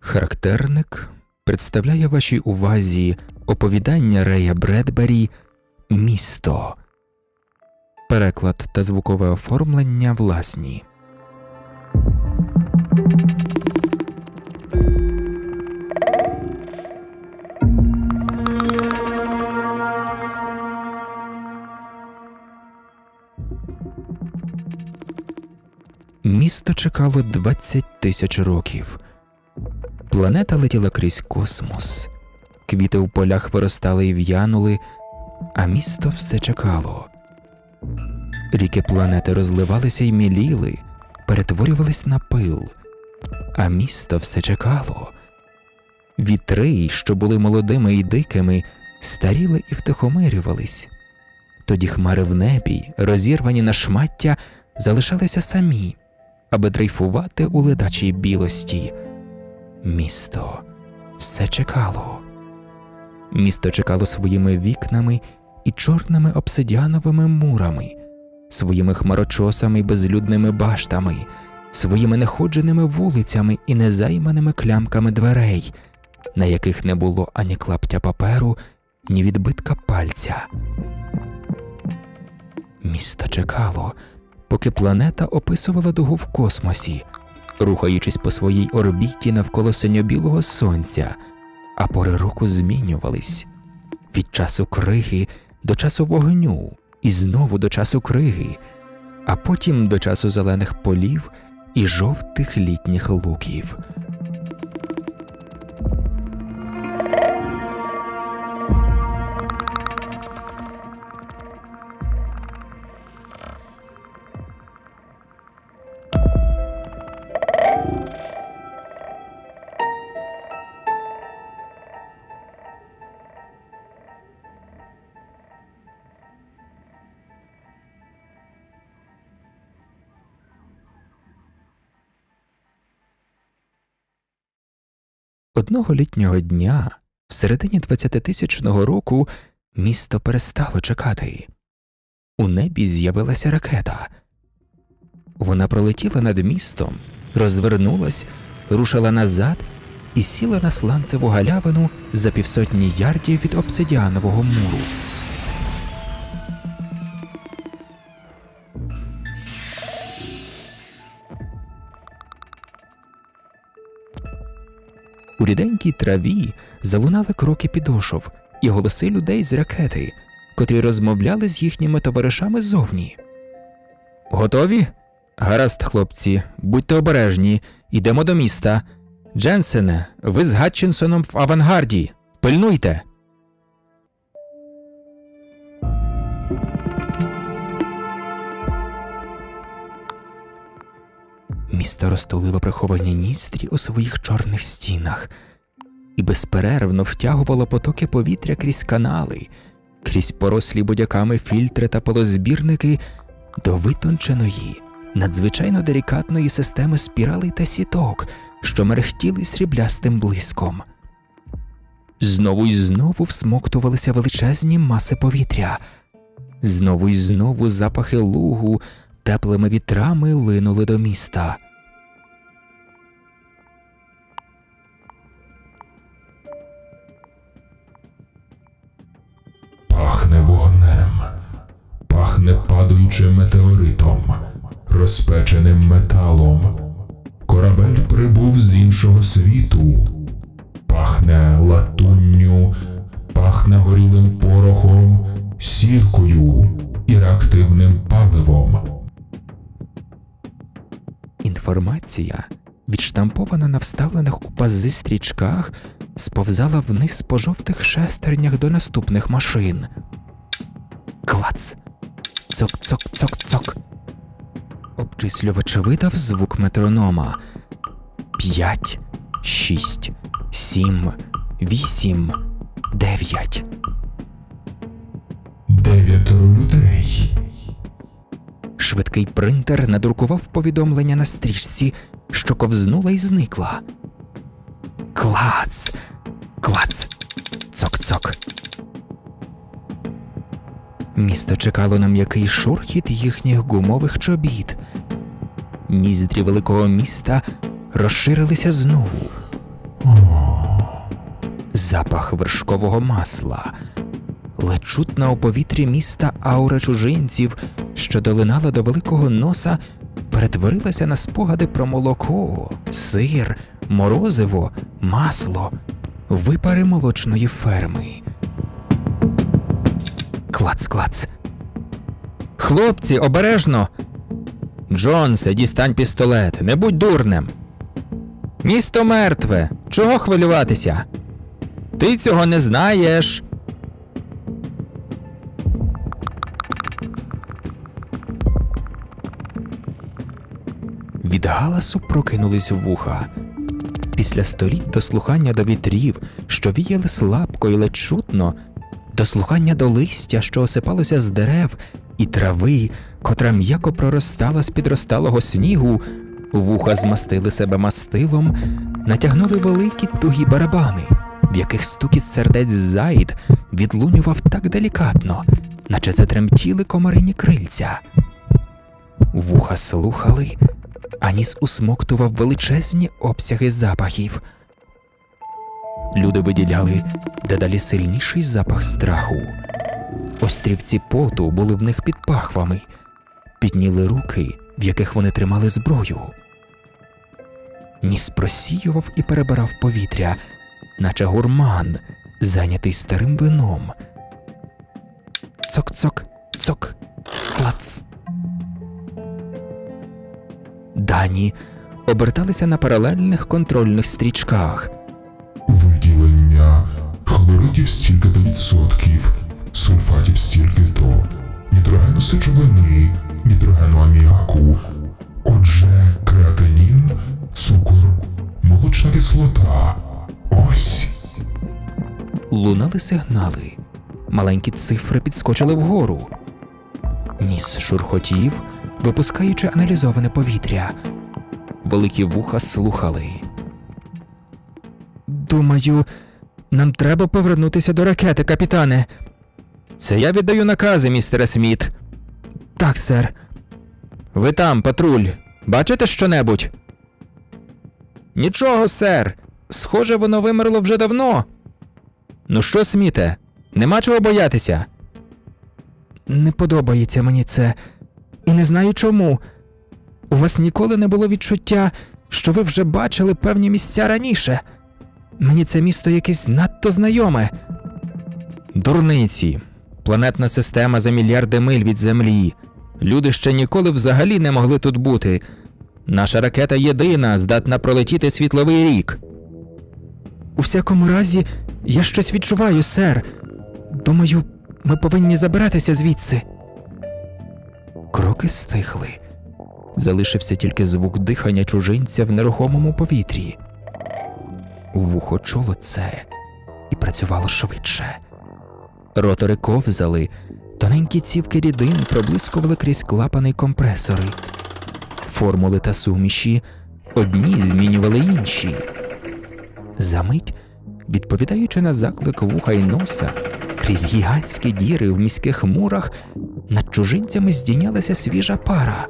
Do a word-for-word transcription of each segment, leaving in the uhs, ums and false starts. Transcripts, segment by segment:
Характерник представляє вашій увазі оповідання Рея Бредбері «Місто». Переклад та звукове оформлення власні. Місто чекало двадцять тисяч років. Планета летіла крізь космос, квіти в полях виростали і в'янули, а місто все чекало. Ріки планети розливалися й міліли, перетворювались на пил, а місто все чекало. Вітри, що були молодими і дикими, старіли і втихомирювались. Тоді хмари в небі, розірвані на шмаття, залишалися самі, аби дрейфувати у ледачій білості. Місто все чекало. Місто чекало своїми вікнами і чорними обсидіановими мурами, своїми хмарочосами й безлюдними баштами, своїми неходженими вулицями і незайманими клямками дверей, на яких не було ані клаптя паперу, ні відбитка пальця. Місто чекало, поки планета описувала дугу в космосі, рухаючись по своїй орбіті навколо синьо-білого сонця, а пори року змінювались від часу криги до часу вогню, і знову до часу криги, а потім до часу зелених полів і жовтих літніх луків. Одного літнього дня, в середині двадцятитисячного року, місто перестало чекати. У небі з'явилася ракета. Вона пролетіла над містом, розвернулась, рушила назад і сіла на сланцеву галявину за півсотні ярдів від обсидіанового муру. У ріденькій траві залунали кроки підошов і голоси людей з ракети, котрі розмовляли з їхніми товаришами ззовні. «Готові? Гаразд, хлопці, будьте обережні, йдемо до міста. Дженсене, ви з Гатчинсоном в авангарді. Пильнуйте!» Місто розтулило приховані ніздрі у своїх чорних стінах і безперервно втягувало потоки повітря крізь канали, крізь порослі будяками фільтри та полозбірники до витонченої, надзвичайно делікатної системи спіралей та сіток, що мерехтіли сріблястим блиском. Знову й знову всмоктувалися величезні маси повітря. Знову й знову запахи лугу теплими вітрами линули до міста. Пахне вогнем, пахне падаючим метеоритом, розпеченим металом. Корабель прибув з іншого світу. Пахне латунню, пахне горілим порохом, сіркою і реактивним паливом. Інформація, відштампована на вставлених у пази стрічках, сповзала вниз по жовтих шестернях до наступних машин. Клац! Цок-цок-цок-цок! Обчислювач видав звук метронома. П'ять, шість, сім, вісім, дев'ять. Дев'ятеро людей. Швидкий принтер надрукував повідомлення на стрічці, що ковзнула і зникла. Клац! Клац! Цок-цок! Місто чекало на м'який шурхіт їхніх гумових чобіт. Ніздрі великого міста розширилися знову. Запах вершкового масла. Ледь чутна у повітрі міста аура чужинців, що долинала до великого носа, перетворилася на спогади про молоко, сир, морозиво, масло, випари молочної ферми. Клац-клац. «Хлопці, обережно! Джонсе, дістань пістолет, не будь дурнем! Місто мертве, чого хвилюватися? Ти цього не знаєш!» Від галасу прокинулись вуха. Після століть дослухання до вітрів, що віяли слабко і ледь чутно, дослухання до листя, що осипалося з дерев, і трави, котра м'яко проростала з підросталого снігу, вуха змастили себе мастилом, натягнули великі тугі барабани, в яких стукіт сердець заїд відлунював так делікатно, наче це тремтіли комарині крильця. Вуха слухали, а ніс усмоктував величезні обсяги запахів. Люди виділяли дедалі сильніший запах страху. Острівці поту були в них під пахвами, підніли руки, в яких вони тримали зброю. Ніс просіював і перебирав повітря, наче гурман, зайнятий старим вином. Цок-цок, цок, клац. Дані оберталися на паралельних контрольних стрічках. Виділення хлоридів стільки-то відсотків, сульфатів стільки-то, нітрогену сечовини, нітрогену аміаку. Отже, креатинін, цукор, молочна кислота. Ось. Лунали сигнали. Маленькі цифри підскочили вгору. Ніс шурхотів, випускаючи аналізоване повітря. Великі вуха слухали. «Думаю, нам треба повернутися до ракети, капітане». «Це я віддаю накази, містере Сміт». «Так, сер». «Ви там, патруль, бачите що-небудь?» «Нічого, сер. Схоже, воно вимерло вже давно». «Ну що, Сміте, нема чого боятися?» «Не подобається мені це. І не знаю чому. У вас ніколи не було відчуття, що ви вже бачили певні місця раніше? Мені це місто якесь надто знайоме». «Дурниці. Планетна система за мільярди миль від Землі. Люди ще ніколи взагалі не могли тут бути. Наша ракета єдина, здатна пролетіти світловий рік». «У всякому разі, я щось відчуваю, сер. Думаю, ми повинні забиратися звідси». Кроки стихли. Залишився тільки звук дихання чужинця в нерухомому повітрі. Вухо чуло це і працювало швидше. Ротори ковзали, тоненькі цівки рідин проблискували крізь клапани й компресори. Формули та суміші одні змінювали інші. Замить, відповідаючи на заклик вуха й носа, крізь гігантські діри в міських мурах над чужинцями здійнялася свіжа пара.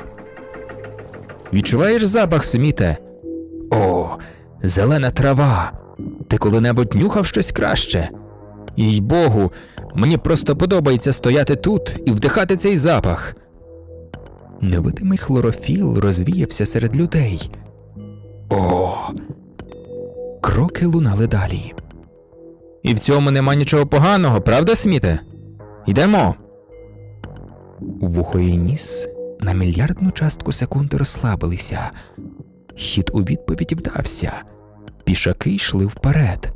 «Відчуваєш запах, Сміте?» «О, зелена трава! Ти коли-небудь нюхав щось краще?» «Їй-богу, мені просто подобається стояти тут і вдихати цей запах!» Невидимий хлорофіл розвіявся серед людей. «О!» Кроки лунали далі. «І в цьому нема нічого поганого, правда, Сміте? Йдемо!» Вухо і ніс на мільярдну частку секунди розслабилися. Хід у відповіді вдався. Пішаки йшли вперед.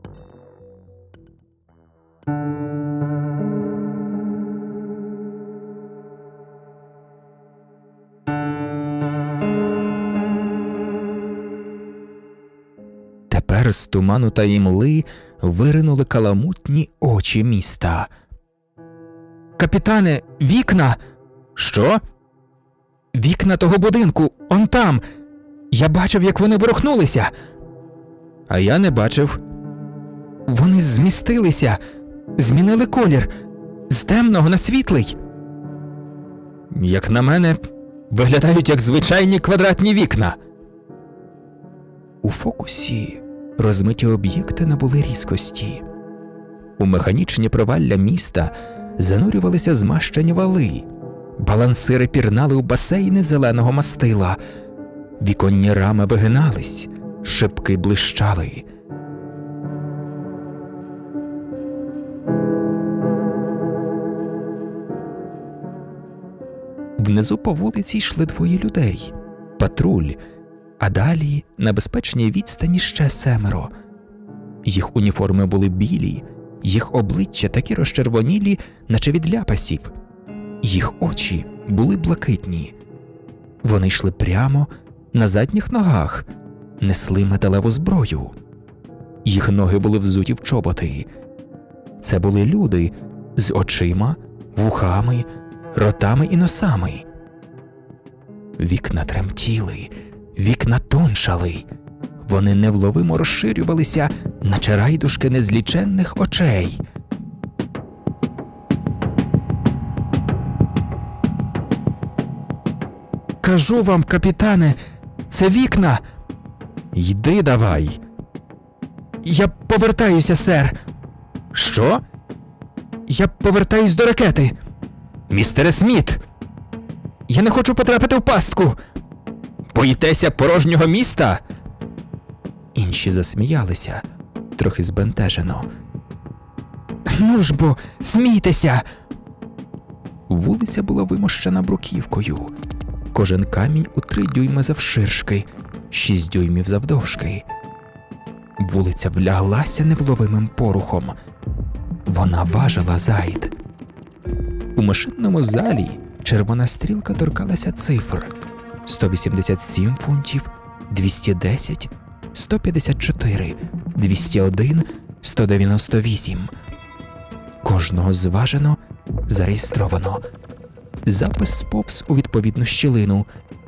Тепер з туману та імли виринули каламутні очі міста. «Капітане, вікна!» «Що?» «Вікна того будинку, он там! Я бачив, як вони ворухнулися!» «А я не бачив». «Вони змістилися, змінили колір, з темного на світлий». «Як на мене, виглядають як звичайні квадратні вікна». У фокусі розмиті об'єкти набули різкості. У механічні провалля міста занурювалися змащені вали, балансири пірнали у басейни зеленого мастила, віконні рами вигинались, шибки блищали. Внизу по вулиці йшли двоє людей – патруль, а далі на безпечній відстані ще семеро. Їх уніформи були білі, їх обличчя такі розчервонілі, наче від ляпасів. Їх очі були блакитні. Вони йшли прямо, на задніх ногах, несли металеву зброю. Їх ноги були взуті в чоботи. Це були люди з очима, вухами, ротами і носами. Вікна тремтіли, вікна тоншали. Вони невловимо розширювалися, наче райдушки незліченних очей. «Кажу вам, капітане, це вікна!» «Йди давай!» «Я повертаюся, сер!» «Що?» «Я повертаюсь до ракети!» «Містере Сміт!» «Я не хочу потрапити в пастку!» «Боїтеся порожнього міста?» Інші засміялися, трохи збентежено. «Ну ж бо, смійтеся!» Вулиця була вимощена бруківкою. Кожен камінь у три дюйми завширшки, шість дюймів завдовжки. Вулиця вляглася невловимим порухом. Вона важила зайд. У машинному залі червона стрілка торкалася цифр: сто вісімдесят сім фунтів, двісті десять, сто п'ятдесят чотири, двісті один, сто дев'яносто вісім. Кожного зважено, зареєстровано. Запис сповз у відповідну щілину.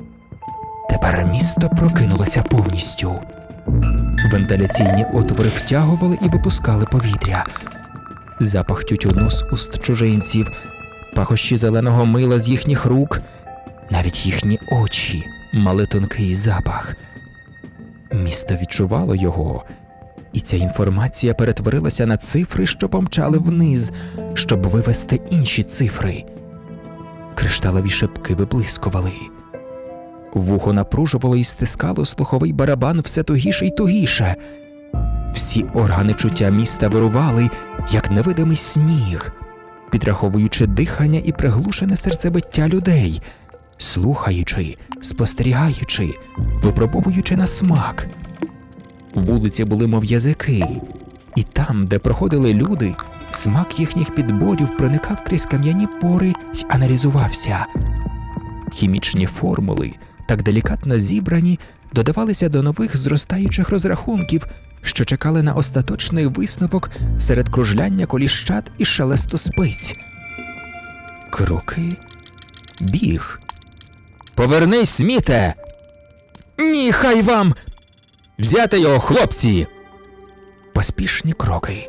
Тепер місто прокинулося повністю. Вентиляційні отвори втягували і випускали повітря. Запах тютюну з уст чужинців, пахощі зеленого мила з їхніх рук, навіть їхні очі мали тонкий запах. Місто відчувало його, і ця інформація перетворилася на цифри, що помчали вниз, щоб вивести інші цифри. Кришталеві шибки виблискували. Вухо напружувало і стискало слуховий барабан все тугіше й тугіше. Всі органи чуття міста вирували, як невидимий сніг, підраховуючи дихання і приглушене серцебиття людей, слухаючи, спостерігаючи, випробовуючи на смак. Вулиці були мов язики, і там, де проходили люди, смак їхніх підборів проникав крізь кам'яні пори й аналізувався. Хімічні формули, так делікатно зібрані, додавалися до нових зростаючих розрахунків, що чекали на остаточний висновок серед кружляння коліщат і шелесту спиць. Кроки. Біг. «Повернись, Сміте!» «Ні, хай вам!» «Взяти його, хлопці!» Поспішні кроки.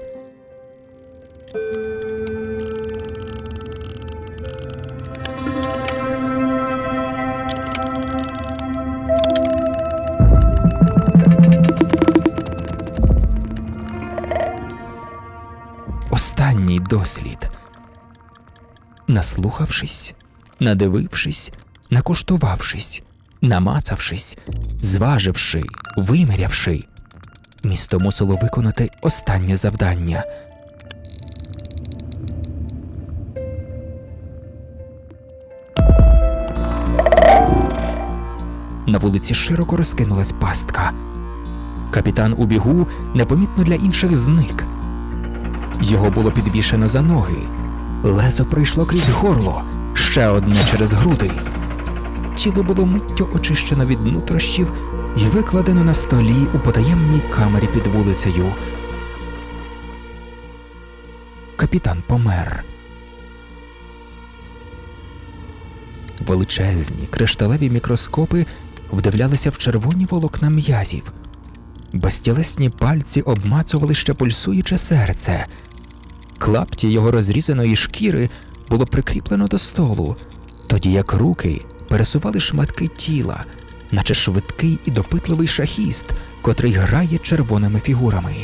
Останній дослід. Наслухавшись, надивившись, накуштувавшись, намацавшись, зваживши, вимірявши, місто мусило виконати останнє завдання. На вулиці широко розкинулась пастка. Капітан у бігу непомітно для інших зник. Його було підвішено за ноги. Лезо пройшло крізь горло, ще одне через груди. Тіло було миттю очищено від нутрощів і викладено на столі у потаємній камері під вулицею. Капітан помер. Величезні кришталеві мікроскопи вдивлялися в червоні волокна м'язів. Безтілесні пальці обмацували ще пульсуюче серце. Клапті його розрізаної шкіри було прикріплено до столу, тоді як руки пересували шматки тіла, наче швидкий і допитливий шахіст, котрий грає червоними фігурами.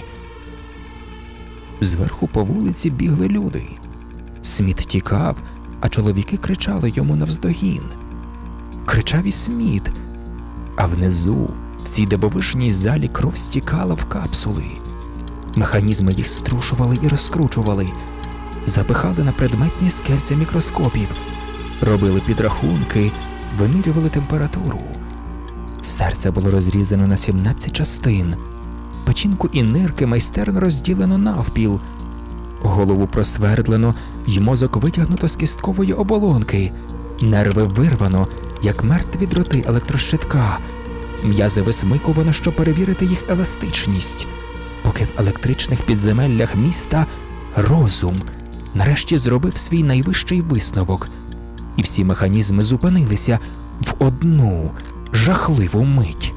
Зверху по вулиці бігли люди. Сміт тікав, а чоловіки кричали йому навздогін. Кричав і Сміт, а внизу, в цій дивовижній залі, кров стікала в капсули. Механізми їх струшували і розкручували, запихали на предметні скельця мікроскопів, робили підрахунки, вимірювали температуру. Серце було розрізано на сімнадцять частин, печінку і нирки майстерно розділено навпіл, голову просвердлено й мозок витягнуто з кісткової оболонки, нерви вирвано, як мертві дроти електрощитка, м'язи висмикувано, щоб перевірити їх еластичність, поки в електричних підземеллях міста розум нарешті зробив свій найвищий висновок, і всі механізми зупинилися в одну жахливу мить.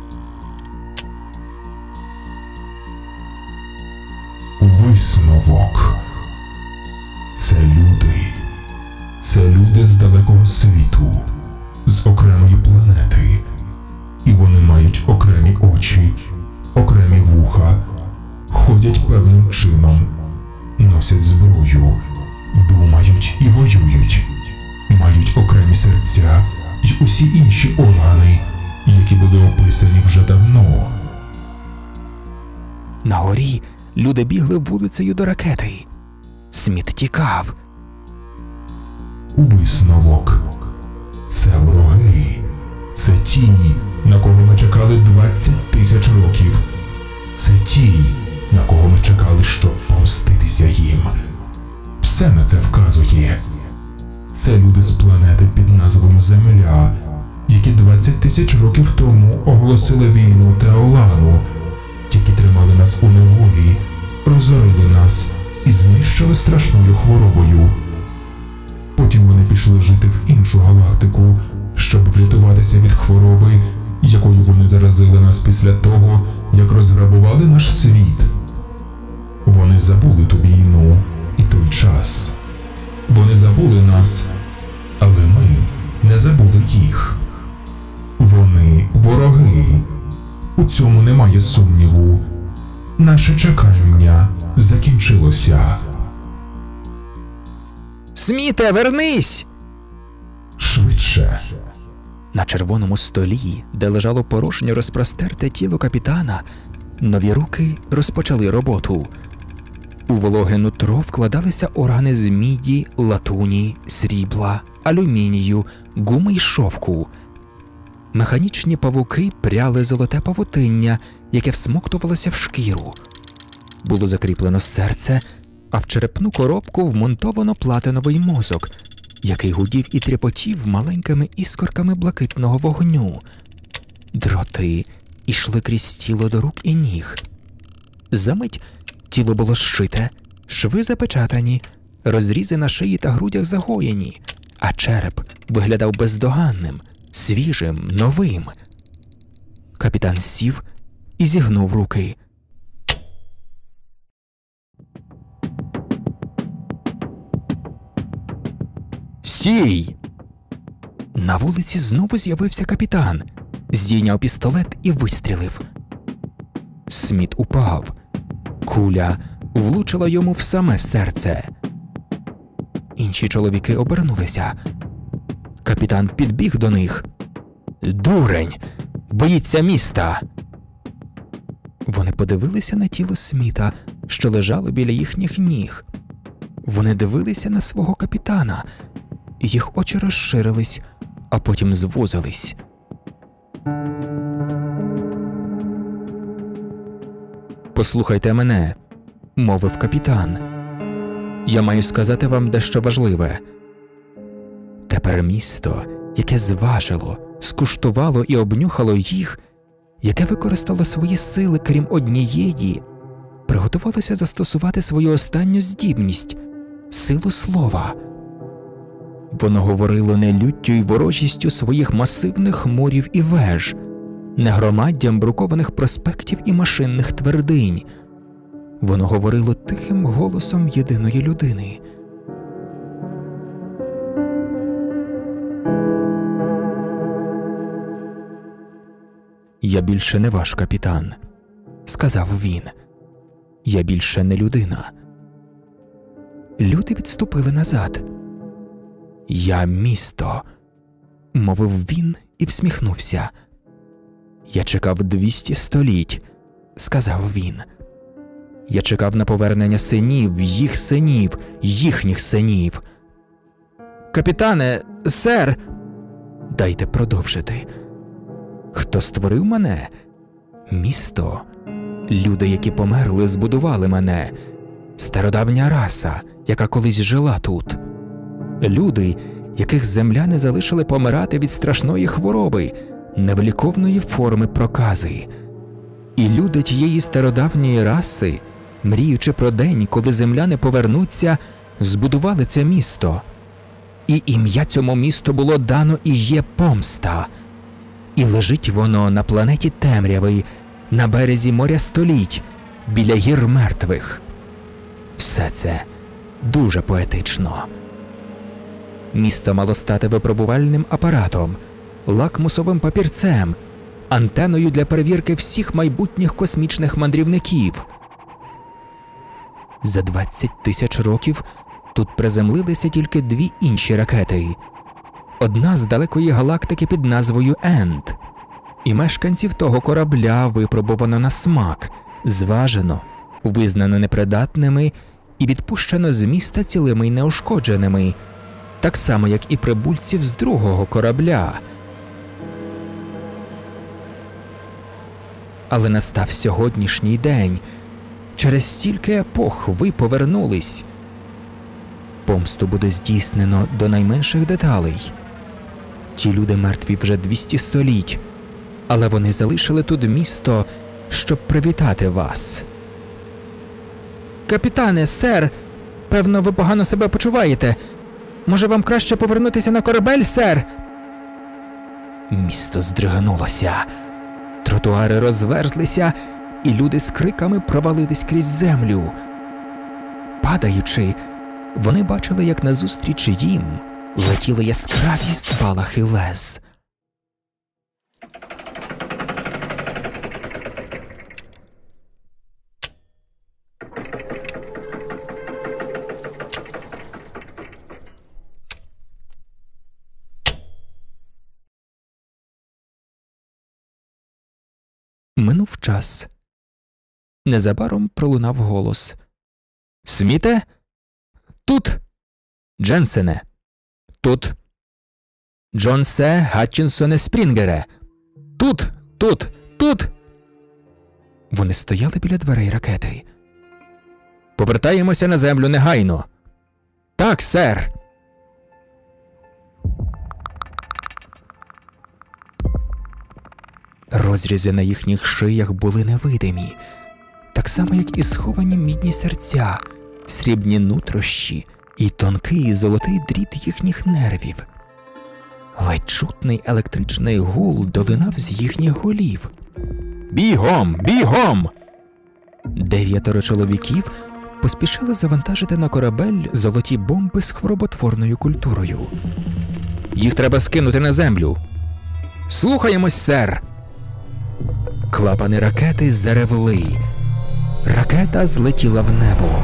Висновок. Це люди. Це люди з далекого світу, з окремої планети. І вони мають окремі очі, окремі вуха, ходять певним чином, носять зброю, думають і воюють, мають окремі серця й усі інші органи, які були описані вже давно. На горі люди бігли вулицею до ракети. Сміт тікав. Висновок. Це вороги. Це ті, на кого ми чекали двадцять тисяч років. Це ті, на кого ми чекали, щоб помститися їм. Все на це вказує. Це люди з планети під назвою Земля, які двадцять тисяч років тому оголосили війну Теолану, які тримали нас у неволі, розорили нас і знищили страшною хворобою. Потім вони пішли жити в іншу галактику, щоб врятуватися від хвороби, якою вони заразили нас після того, як розграбували наш світ. Вони забули ту війну і той час. Вони забули нас, але ми не забули їх. Вони вороги. У цьому немає сумніву. Наше чекання закінчилося. Сміте, вернись! Швидше. На червоному столі, де лежало порожньо розпростерте тіло капітана, нові руки розпочали роботу. У вологе нутро вкладалися органи з міді, латуні, срібла, алюмінію, гуми й шовку. Механічні павуки пряли золоте павутиння, яке всмоктувалося в шкіру. Було закріплено серце, а в черепну коробку вмонтовано платиновий мозок, який гудів і тріпотів маленькими іскорками блакитного вогню. Дроти ішли крізь тіло до рук і ніг. Замить тіло було зшите, шви запечатані, розрізи на шиї та грудях загоєні, а череп виглядав бездоганним, свіжим, новим. Капітан сів і зігнув руки. «Стій!» На вулиці знову з'явився капітан, здійняв пістолет і вистрілив. Сміт упав. Куля влучила йому в саме серце. Інші чоловіки обернулися. Капітан підбіг до них. «Дурень! Боїться міста!» Вони подивилися на тіло Сміта, що лежало біля їхніх ніг. Вони дивилися на свого капітана. Їх очі розширились, а потім звузились. «Послухайте мене», – мовив капітан. «Я маю сказати вам дещо важливе. Тепер місто, яке зважило, скуштувало і обнюхало їх, яке використало свої сили, крім однієї, приготувалося застосувати свою останню здібність – силу слова. Воно говорило не люттю й ворожістю своїх масивних мурів і веж, не громаддям брукованих проспектів і машинних твердинь. Воно говорило тихим голосом єдиної людини. «Я більше не ваш капітан. – сказав він. «Я більше не людина». Люди відступили назад. «Я місто», – мовив він і всміхнувся. «Я чекав двісті століть», – сказав він. «Я чекав на повернення синів, їх синів, їхніх синів». «Капітане, сер!» «Дайте продовжити. Хто створив мене? Місто. Люди, які померли, збудували мене. Стародавня раса, яка колись жила тут. Люди, яких земляни залишили помирати від страшної хвороби, невиліковної форми прокази. І люди тієї стародавньої раси, мріючи про день, коли земляни повернуться, збудували це місто. І ім'я цьому місту було дано і є Помста. І лежить воно на планеті темряви, на березі моря століть, біля гір мертвих. Все це дуже поетично. Місто мало стати випробувальним апаратом, лакмусовим папірцем, антеною для перевірки всіх майбутніх космічних мандрівників. За двадцять тисяч років тут приземлилися тільки дві інші ракети. Одна з далекої галактики під назвою Енд. І мешканців того корабля випробовано на смак, зважено, визнано непридатними і відпущено з міста цілими й неушкодженими, так само, як і прибульців з другого корабля. Але настав сьогоднішній день. Через стільки епох ви повернулись. Помсту буде здійснено до найменших деталей. Ті люди мертві вже двісті століть, але вони залишили тут місто, щоб привітати вас. «Капітане, сер, певно, ви погано себе почуваєте. Може, вам краще повернутися на корабель, сер?» Місто здригнулося. Тротуари розверзлися, і люди з криками провалились крізь землю. Падаючи, вони бачили, як назустріч їм летіли яскраві спалахи лез. Минув час. Незабаром пролунав голос. «Сміте? Тут! Дженсене! Тут! Джонсе, Гатчинсоне, Спрінгере! Тут! Тут! Тут!» Вони стояли біля дверей ракети. «Повертаємося на землю негайно!» «Так, сер!» Розрізи на їхніх шиях були невидимі, так само, як і сховані мідні серця, срібні нутрощі і тонкий золотий дріт їхніх нервів. Ледь чутний електричний гул долинав з їхніх голів. «Бігом! Бігом!» Дев'ятеро чоловіків поспішили завантажити на корабель золоті бомби з хвороботворною культурою. «Їх треба скинути на землю!» «Слухаємось, сер!» Клапани ракети заревли. Ракета злетіла в небо.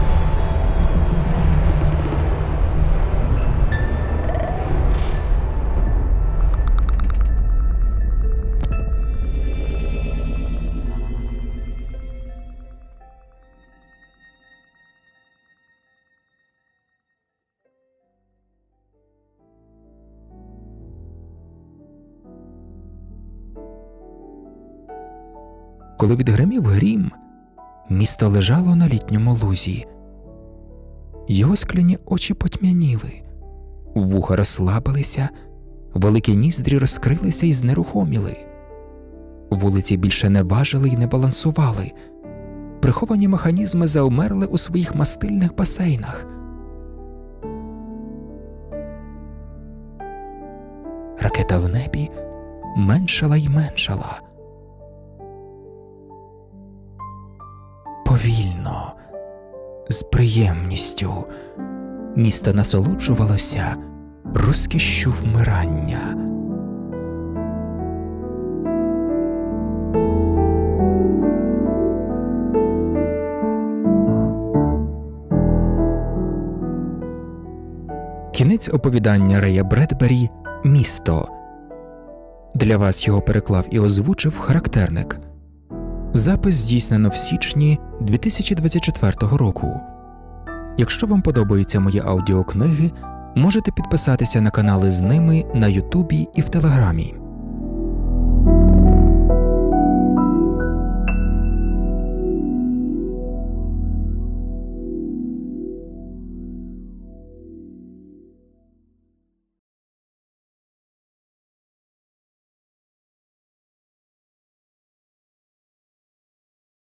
Коли відгримів грім, місто лежало на літньому лузі. Його скляні очі потьмяніли, вуха розслабилися, великі ніздрі розкрилися і знерухоміли. Вулиці більше не важили й не балансували, приховані механізми завмерли у своїх мастильних басейнах. Ракета в небі меншала й меншала. Повільно, з приємністю, місто насолоджувалося розкішшю вмирання. Кінець оповідання Рея Бредбері «Місто». Для вас його переклав і озвучив характерник. Запис здійснено в січні дві тисячі двадцять четвертого року. Якщо вам подобаються мої аудіокниги, можете підписатися на канали з ними на Ютубі і в Телеграмі.